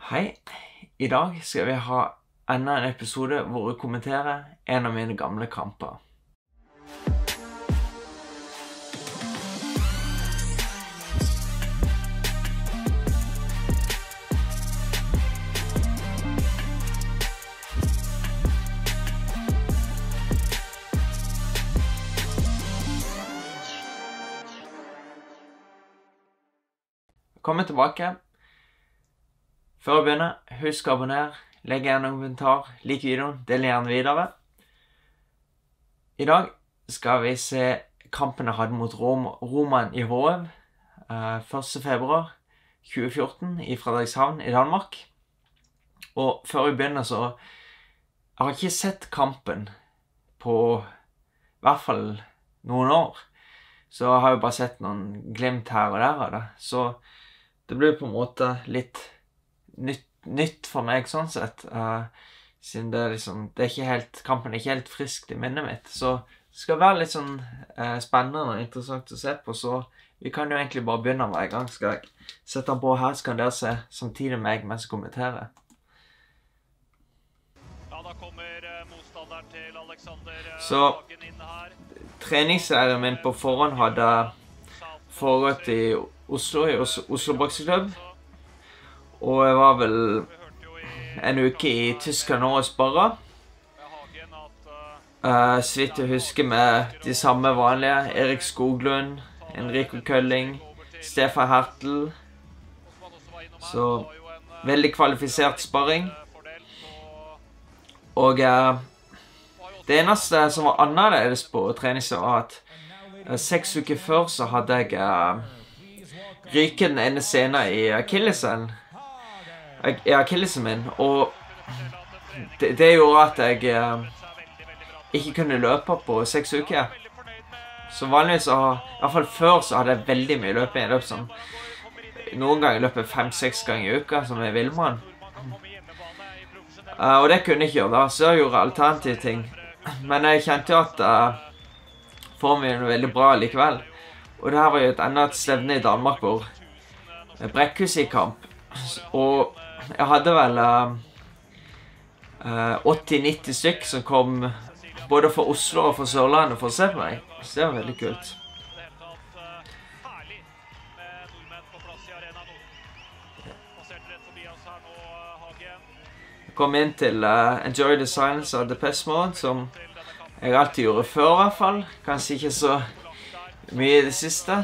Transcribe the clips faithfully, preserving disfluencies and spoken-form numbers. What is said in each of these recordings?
Hei, i dag skal vi ha enda en episode hvor jeg kommenterer en av mine gamle kamper. Velkommen tilbake. Før å begynne, husk å abonnere, legg gjerne en kommentar, lik videoen, del gjerne videre. I dag skal vi se kampen jeg hadde mot Rom, Roman i H M eh, første februar tjue fjorten i Frederikshavn i Danmark. Og før vi begynner så, jeg har ikke sett kampen på i hvert fall noen år. Så jeg har jo bare sett noen glimt her og der av det. Så det blir på en måte litt Nytt, nytt for meg sånn sett, uh, siden det er liksom, det er ikke helt, kampen er ikke helt friskt i minnet mitt, så det skal være litt sånn uh, spennende og interessant å se på, så vi kan jo egentlig bare begynne hver gang. Skal jeg sette den på her, så kan dere se samtidig med meg mens jeg kommenterer. Ja, da kommer uh, motstanderen til Alexander uh, så, Hagen inn her. Treningsserien min på forhånd hadde foregått i Oslo, i Os Oslo Bokseklubb. Og jeg var vel en uke i Tyskland nå og sparret. Uh, så vidt jeg husker med de samme vanlige. Erik Skoglund, Enrico Kølling, Stefan Hertel. Så veldig kvalifisert sparring. Og uh, det eneste som var annerledes på treningset var at uh, seks uker før så hadde jeg uh, ryket den ene scenen i akillesen. I akillesen min, og det, det gjorde at jeg eh, ikke kunne løpe på seks uker. Så vanligvis, så, i hvert fall før, så hadde jeg veldig mye løping. Jeg løp som, noen ganger løp jeg fem-seks ganger i uka, som jeg villmann. Uh, og det kunne jeg ikke gjøre da, så jeg gjorde alternative ting. Men jeg kjente jo at uh, formen var veldig bra likevel. Og det her var jo et enda et stevne i Danmark hvor Brækhus i kamp. Og jeg hadde vel uh, uh, åtti-nitti stykk som kom både fra Oslo og fra Sørlandet for å se på meg. Så det var veldig kult. Jeg kom inn til uh, Enjoy the Silence av Depeche Mode, som jeg alltid gjorde før i hvert fall. Kanskje ikke så mye i det siste.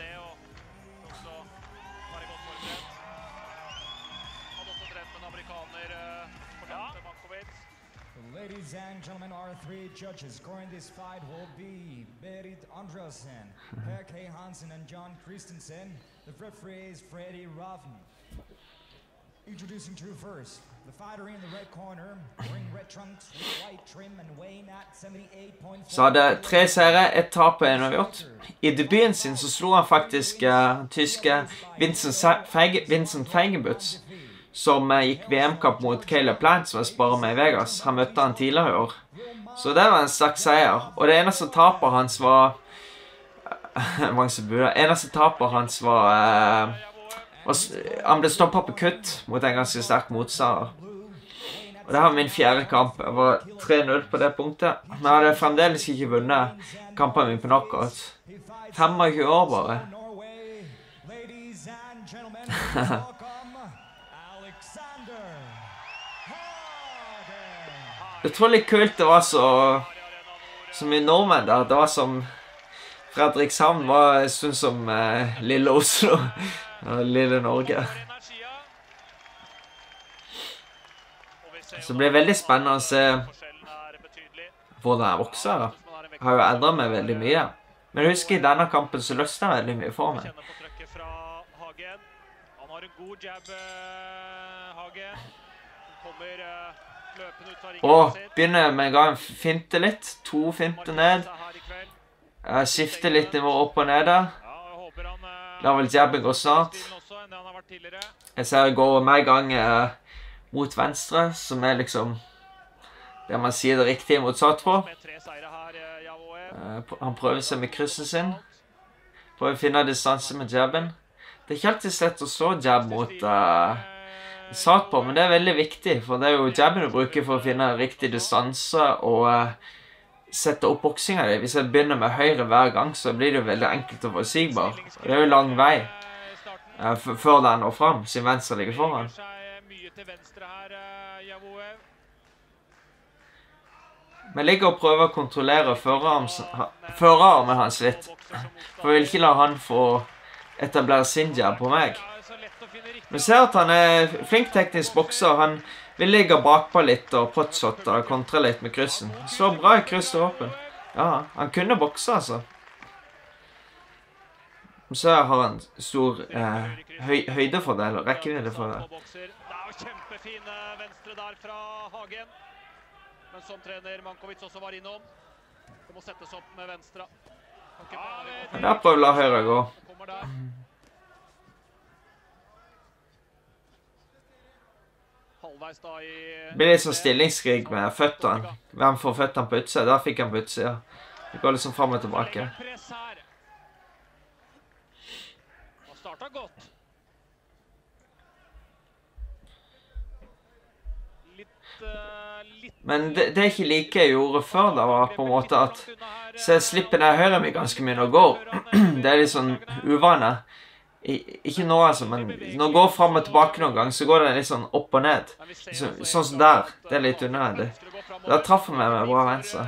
Ladies and gentlemen, our three judges scoring this fight will be Berit Andreasen, Per K. Hansen, and John Christensen. The referee is Freddie Ravn. Introducing to first, the fighter in the red corner, wearing red trunks with white trim and weighing at seventy-eight point four. Så hadde tre seire, ett tap og en avgjort. I debuten sin så slo han faktisk uh, tyske Vincent, Feige, Vincent Feigenbutz, som uh, gikk V M-kamp mot Caleb Plant, som jeg sparer med i Vegas. Han møtte han tidligere i år. Så det var en sterk seier. Og det eneste taper hans var... Uh, mange som burde. Eneste taper hans var... Uh, var han ble stoppet på kutt mot en ganske sterk motstander. Og det var min fjerde kamp. Jeg var tre null på det punktet. Men jeg hadde fremdeles ikke vunnet kampen min på knockout. femogtjue år bare. Jeg tror litt kult det var så som i nordmenn da. Det var som Frederikshavn var en stund som eh, lille Oslo og lille Norge. Så det blir veldig spennende å se hvordan jeg vokser da. Jeg har jo endret meg veldig mye. Men jeg husker i denne kampen så løsner jeg veldig mye for meg. Han har en god jab, Hagen. Kommer Og begynner med en gang å finte litt. To finte ned. Jeg skifter litt nivå opp og ned der. La vel jabben gå snart. Jeg ser jeg går med en gang eh, mot venstre, som er liksom det man sier det riktige motsatt på. Eh, han prøver seg med kryssen sin. Prøver å finne distanse med jabben. Det er ikke alltid slett å slå jab mot uh, satt på, men det er veldig viktig, for det er jo jabben du bruker for å finne riktig distanse og uh, sette opp boksinga di. Hvis jeg begynner med høyre hver gang, så blir det veldig enkelt og forutsigbar. Det er jo lang vei uh, før den når fram, siden venstre ligger foran. Men jeg ligger og prøver å kontrollere førerarmen hans litt, for jeg vil ikke la han få etablere sin jab på meg. Men ser at han er flink teknisk bokser. Han vil ligge bakpå litt og potshot og kontre litt med kryssen. Så bra i kryss og åpen. Ja, han kunne bokse, altså. Så har han stor eh, høy, høydefordel og rekkeviddefordel. Det er jo kjempefin venstre der fra Hagen. Men som trener Mankovic også var innom, det må settes opp med venstre. Men der prøver la høyre gå. Det blir litt sånn stillingskrig med føttene. Hvem får føttene på utsida? Der fikk han på utsida. Det går liksom frem og tilbake. Han startet godt. Men det, det er ikke like jeg gjorde før, da var på en måte at så jeg slipper ned høyre meg ganske mye når jeg går. Det er litt sånn uvane. I, ikke nå altså, men når jeg går frem og tilbake noen gang, så går det litt sånn opp og ned. Så, sånn som der. Det er litt unødvendig. Da traff jeg meg med bra venstre.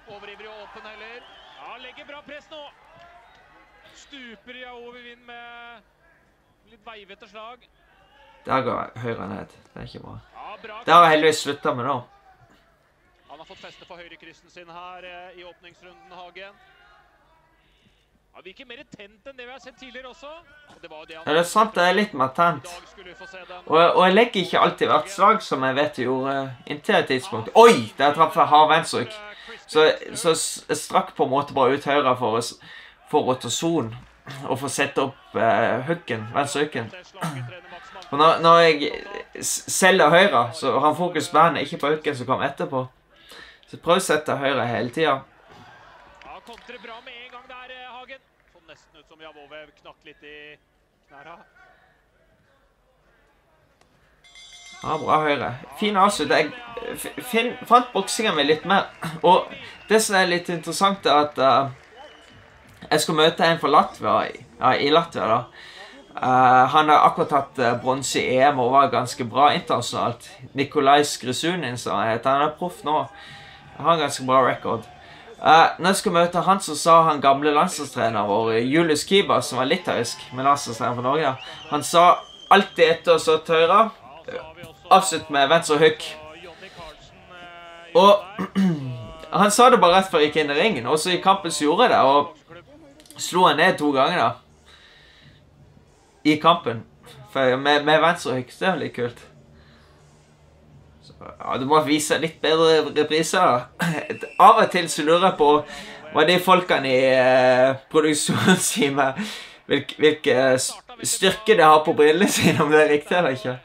Ja, legger bra press nå. Stuper i over vind med litt veivete slag. Der går høyre ned. Det er ikke bra. Det har jeg heldigvis sluttet med nå. Han har fått feste for høyrekryssen sin her i åpningsrunden, Hagen. Han virker mer tent enn det vi har sett tidligere også. Det var det han... Ja, det er sant, det er litt mer tent. Og, og jeg legger ikke alltid hvert slag som jeg vet jeg gjorde inntil et tidspunkt. Oi! Der traff jeg hard venstrehugg. Så, så jeg strakk på en måte bare ut høyre for, for rotasjon. Og for å sette opp eh, huggen, venstrehuggen. Og når, når jeg selger høyre, så har han fokus på henne, ikke på huggen som kom etterpå. Så prøv å sette høyre hele tiden. Ja, kontrer bra med en gang der, Hagen. Så nesten ut som Javovev knakk litt i knæra. Ja, bra høyre. Fin avslutt. Jeg fin, fant boksingen min litt mer. Og det som er litt interessant er at uh, jeg skulle møte en fra Latvia, ja, i Latvia da. Uh, han har akkurat tatt uh, bronse i E M og var ganske bra internasjonalt. Nikolai Skrisunin, som han heter. Han er proff nå. Han har en ganske bra rekord. Uh, når jeg skulle møte han, så sa han gamle landslagstrener vår, Julius Kiba, som var litauisk, med landslagstrener for Norge. Han sa alltid etter å stå til høyre, avslutt med venstre hugg. Og han sa det bare rett før jeg gikk inn i ringen, og så i kampen så gjorde jeg det, og slo han ned to ganger da. I kampen, for med, med venstre hugg, det var litt kult. Så, ja, du må vise litt bedre repriser. Av og til så lurer jeg på hva de folkene i eh, produksjonsteamet, hvilke, hvilke styrke de har på brillene sine, om det er riktig eller ikke.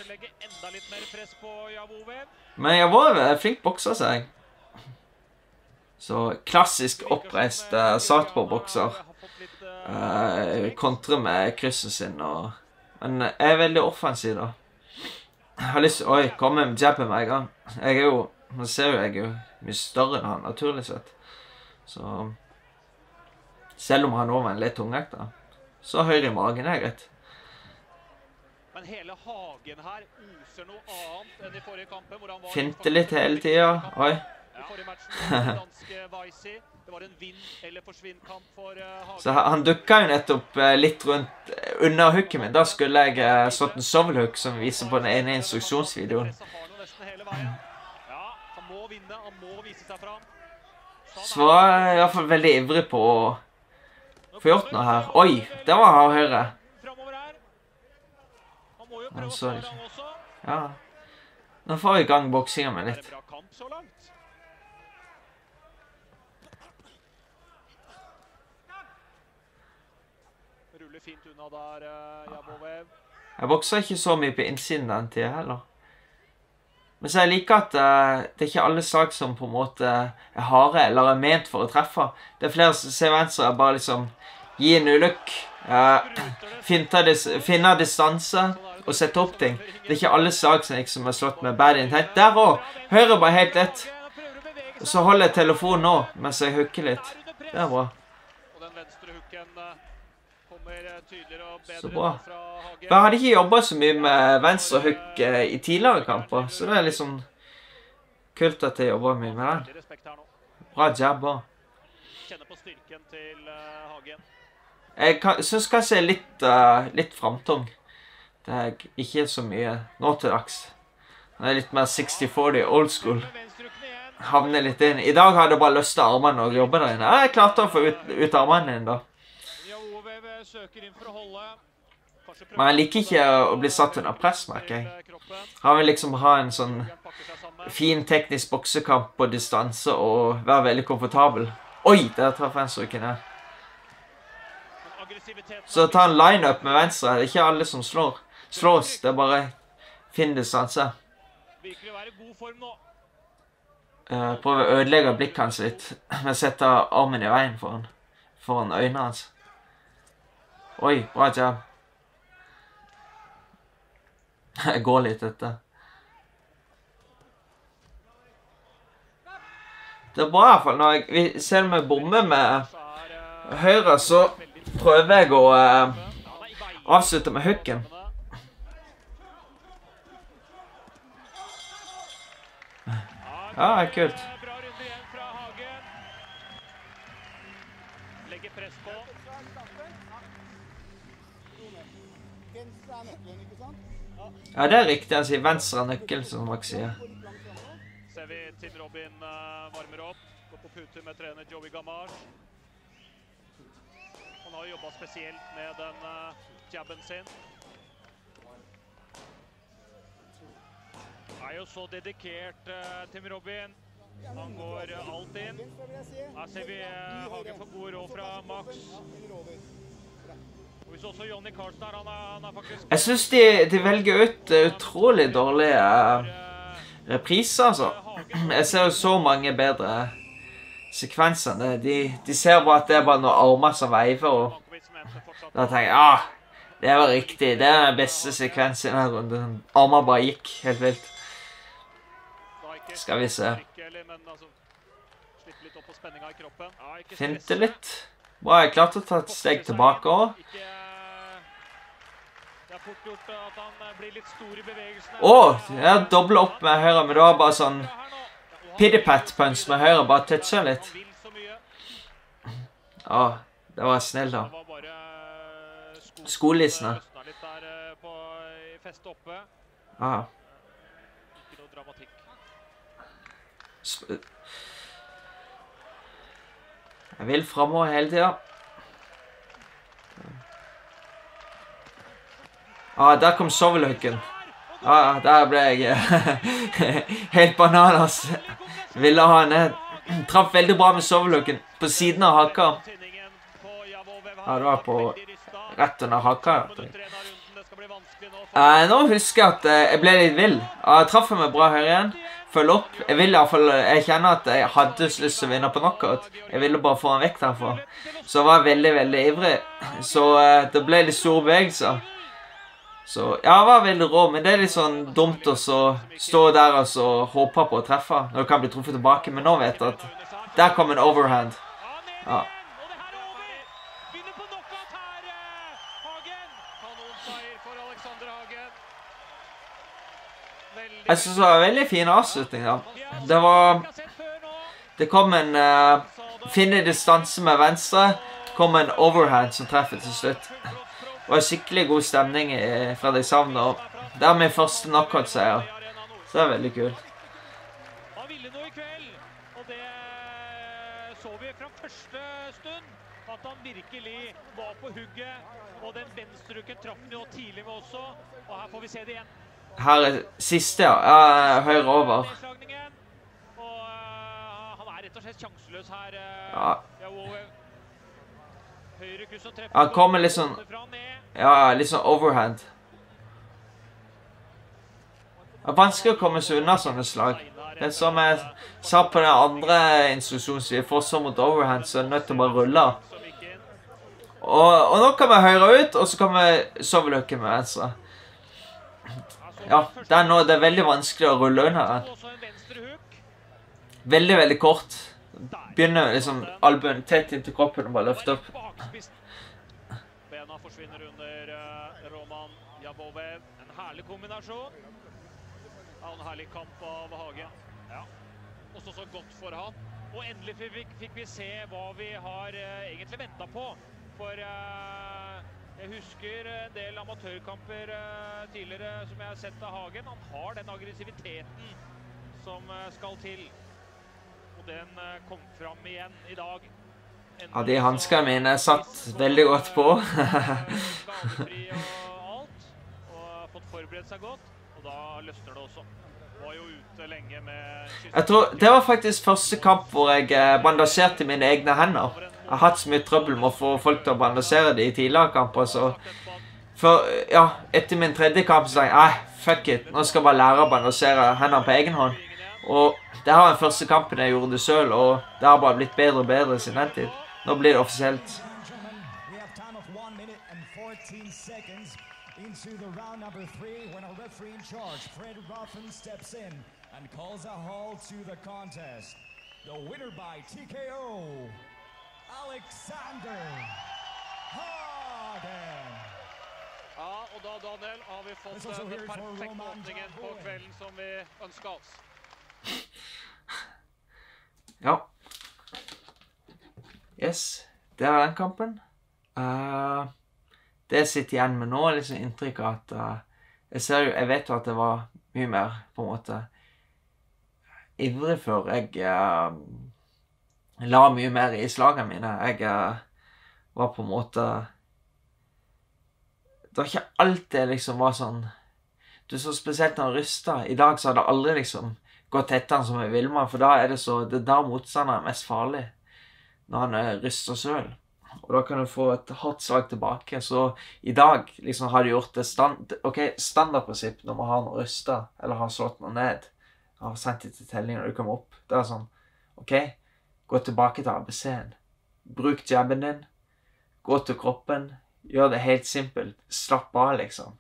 Men jeg var flink bokser, sa jeg. Så klassisk oppreist uh, Southpaw-bokser. Uh, kontre med kryssen sin, og... men jeg er veldig offensiv da. Jeg har lyst til, oi, kom med jabben med en gang. Jeg er jo, man ser jo jeg er jo mye større enn han, naturlig sett. Så, selv om han nå var en litt tungvekt da, så høyre i magen er greit. Men hele Hagen her oser noe annet enn i forrige kampen, hvor han var... Finte litt hele tiden, oi. I forrige matchen, danske Weissi. Det var en vinn eller forsvinn-kamp for uh, Hagen. Så han dukket jo nettopp uh, litt rundt uh, under hooken min. Da skulle jeg uh, slått en sovelhook som viser på den ene instruksjonsvideoen. Ja, han må vinne, han må vise seg fram. Så var jeg i hvert fall veldig ivrig på å få gjort noe her. Oi, det var hard høyre. Han må jo prøve å få den også. Ja, nå får vi i gang boksingen med litt. Det er en bra kamp så langt. Ruller fint unna der, Javovev. Jeg bokser ikke så mye på innsiden den tiden heller. Men så jeg liker at uh, det er ikke alle slag som på en måte er harde eller er ment for å treffe. Det er flere som ser venstre bare liksom gi en ulykke, uh, finne dis distanse, å sette opp ting. Det er ikke alle slag som liksom har slått med bad intent. Der også. Høyre bare helt lett. Og så holder jeg telefonen nå, mens jeg hooker litt. Det er bra. Så bra. Jeg hadde ikke jobbet så mye med venstre hook i tidligere kamper, så det er liksom kult at jeg jobber mye med den. Bra jab også. Jeg kan, synes kanskje jeg er litt, uh, litt framtung. Det er ikke så mye nå til dags. Det er litt mer sixty forty old school. Havner litt inn. I dag hadde jeg bare lyst til armene og jobbe der inne. Jeg klarte å få ut, ut armene inn da. Men jeg liker ikke å bli satt under press, merker jeg. Han vil liksom ha en sånn fin teknisk boksekamp på distanse og være veldig komfortabel. Oi, der traff venstrehoeken her. Så ta en line-up med venstre. Det er ikke alle som slår. Slås, det er bare fin distanse. Uh, prøver å ødelegge blikket hans litt. Men setter armen i veien foran, foran øynene hans. Oi, bra jab. Jeg går litt etter. Det er bra i hvert fall. Når jeg, selv om jeg bommer med høyre, så prøver jeg å uh, avslutte med hooken. Ja, det er kult. Ja, det er riktig. Han sier venstre nøkkel, som Max sier. Ser vi Tim Robin uh, varmer opp. Går på puter med trener Joey Gamage. Han har jobbet spesielt med den uh, jabben sin. Han er jo så dedikert, uh, Tim Robin. Han går uh, alt inn. Her ser vi uh, Hagen for god råd fra Max. Og vi så også Johnny Carlsen her, han er, han er faktisk... Jeg synes de, de velger ut utrolig dårlige uh, repriser, altså. Jeg ser jo så mange bedre sekvenser. De, de ser bare at det er bare noen armer som veiver, og da tenker jeg, ah, det var riktig. Det er den beste sekvensen i denne runden. Armer bare gikk helt vilt. Skal vi se. Finte litt. Bra, jeg klarte å ta et steg tilbake også. Åh, jeg doblet opp med høyre, men det var bare sånn pity-pat-punch med høyre, bare toucha litt. Åh, det var snill da. Skolissene. Ah. Jeg vil fremover hele tiden. Ah, der kom sovelhooken. Ah, der ble jeg helt bananas. Ville ha ned. Traff veldig bra med sovelhooken på siden av haka. Ja, det var på rett under haka. Uh, nå husker jeg at uh, jeg ble litt vild. Uh, jeg traff meg bra her igjen. Følg opp. Jeg vil i hvert fall, jeg kjenner at jeg hadde lyst til å vinne på knockout. Jeg ville bare få en vekk derfra. Så jeg var veldig, veldig ivrig. Så uh, det ble litt store bevegelser. Så ja, det var veldig rå, men det er litt sånn dumt å så stå der og så håpe på å treffe når du kan bli truffet tilbake. Men nå vet jeg at der kom en overhand. Ja. Jeg synes det var en veldig fin avslutning da. Det var... Det kom en uh, finne distanse med venstre. Det kom en overhand som treffer til slutt. Det var skikkelig god stemning i Fredrikshavn, og det er min første knockout-seier. Så det er veldig kult. Han ville noe i kveld, og det så vi fra første stund. At han virkelig var på hugget, og den venstreuken traff han jo tidlig med også. Og her får vi se det igjen. Her er siste, ja. Ja, høyre over. Og uh, han er rett og slett sjanseløs her. Uh, ja. Han kommer litt sånn... Ja, litt sånn overhand. Det er vanskelig å komme seg unna sånne slag. Det er som jeg sa på den andre instruksjonen, vi får så mot overhand, så er jeg nødt til å bare rulle. Og, og nå kommer jeg høyre ut, og så kommer sovelhooken med venstre. ja, det er nå det er veldig vanskelig å rulle under den. Veldig, veldig kort. Begynner liksom albuen tett inntil kroppen og bare løfte opp. Bena forsvinner under uh, Roman Jabovev. En herlig kombinasjon. Ja, en herlig kamp av Hagen. Ja, også så godt for han. Og endelig fikk, fikk vi se hva vi har uh, egentlig ventet på. For uh, jeg husker en del amatørkamper uh, tidligere som jeg har sett av Hagen. Han har den aggressiviteten som uh, skal til. Og den uh, kom fram igjen i dag. Ja, de hanskene mine satt veldig godt på. Skadefri og alt. Og fått forberedt seg godt. Og da løsner det også. Var jo ute lenge med... Jeg tror det var faktisk første kamp hvor jeg bandasjerte mine egne hender. Jeg har hatt så mye trøbbel med å få folk til å bandasjere de i tidligere kamper, så... For, ja, etter min tredje kamp så sa jeg, nei, fuck it, nå skal jeg bare lære å bandasjere hendene på egen hånd. Og det her var den første kampen jeg gjorde det selv, og det har bare blitt bedre og bedre siden den tid. Nå blir det offisielt. Into the round number three when our referee in charge, Fred Ruffin, steps in and calls a halt to the contest. The winner by T K O, Alexander Hagen. Ja, og da, Daniel, har vi fått den perfekte åpningen på kvelden som vi ønsket oss. Ja. Yes, det var den kampen. Uh... Det jeg sitter igjen med nå er liksom inntrykk av at uh, jeg, ser jo, jeg vet jo at det var mye mer på en måte ivrig før. Jeg uh, la mye mer i slagene mine. Jeg uh, var på en måte... Det var ikke alltid liksom var sånn... Du så spesielt når jeg rystet. I dag så hadde jeg aldri liksom gått etter han som jeg vil med, for da er det så... Det er da motstanderen er mest farlig. Når han uh, ryster selv. Og da kan du få et hardt slag tilbake. Så i dag liksom har de gjort det stand, okay, standardprinsipp når man har noe rystet, eller har slått noe ned, har sendt det til telling når du kommer opp. Det er sånn, ok, gå tilbake til A B C-en. Bruk jabben din, gå til kroppen, gjør det helt simpelt, slapp av liksom.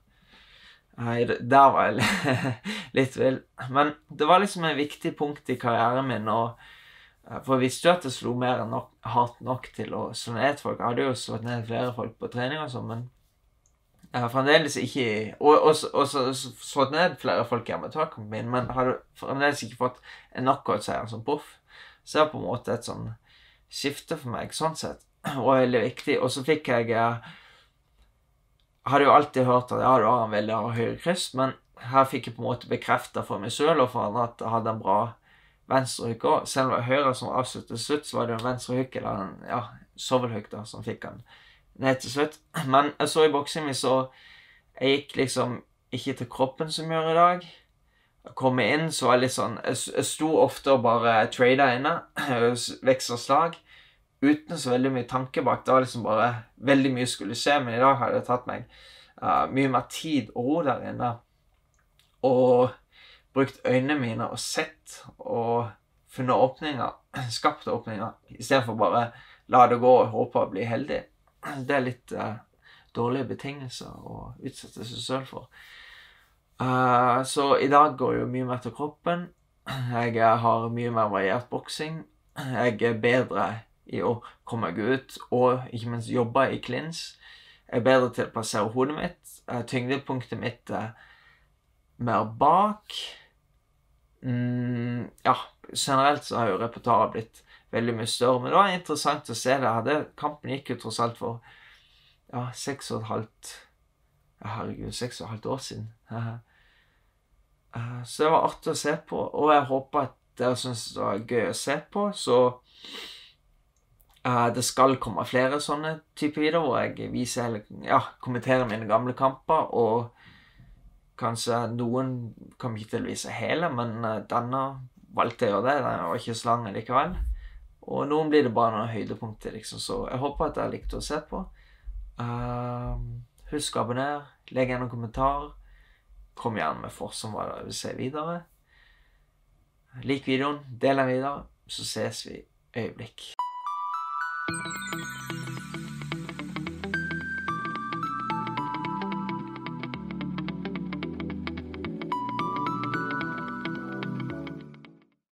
Der var jeg litt vild. Men det var liksom en viktig punkt i karrieren min, og for jeg visste jo at det slo mer enn nok, hardt nok til å slå ned folk. Jeg hadde jo slått ned flere folk på trening og sånn, men jeg har fremdeles ikke... Og også slått ned flere folk i amatørkampen min, men jeg hadde fremdeles ikke fått en knockout-seier som proff. Så det var på en måte et sånn skifte for meg, sånn sett. Og veldig viktig. Og så fikk jeg... Jeg hadde jo alltid hørt at ja, du har en veldig høy kryss, men her fikk jeg på en måte bekreftet for meg selv og for andre at jeg hadde en bra venstre hukk også. Selv om det var høyre som avsluttet slutt, så var det en venstre hukk, eller en, ja, sovelhukk da, som fikk han ned til slutt. Men jeg så i boksing min, så jeg gikk liksom ikke til kroppen som jeg gjør i dag. Jeg kom inn, så var jeg litt sånn, jeg, jeg sto ofte og bare tradet inne, veksler slag, uten så veldig mye tanke bak. Det var liksom bare veldig mye skulle skje, men i dag hadde det tatt meg uh, mye mer tid å ro der inne. Og brukt øynene mine og sett og funnet åpninger, skapt åpninger, i stedet for bare la det gå og håpe å bli heldig. Det er litt uh, dårlige betingelser å utsette seg selv for. Uh, så i dag går jo mye mer til kroppen. Jeg har mye mer variert boksing. Jeg er bedre i å komme meg ut, og ikke minst jobbe i klins. Jeg er bedre til å plassere hodet mitt. Uh, tyngdepunktet mitt er mer bak. Mm, ja, generelt så har jo repertoaret blitt veldig mye større, men det var interessant å se det. Hadde, kampen gikk jo tross alt for ja, seks og et halvt ja, herregud, seks og et halvt år siden. uh, så det var artig å se på, og jeg håper at dere synes det var gøy å se på, så uh, det skal komme flere sånne typer videoer hvor jeg viser hele, ja, kommenterer mine gamle kamper, og kanskje noen kommer ikke til å vise hele, men denne valgte jeg å gjøre det. Den var ikke så lang likevel. Og noen blir det bare noen høydepunkter, liksom. Så jeg håper at dere likte å se på. Uh, husk å abonnere, legg igjen noen kommentarer. Kom gjerne med forslag om hva dere vil se videre. Lik videoen, del den videre, så ses vi øyeblikk.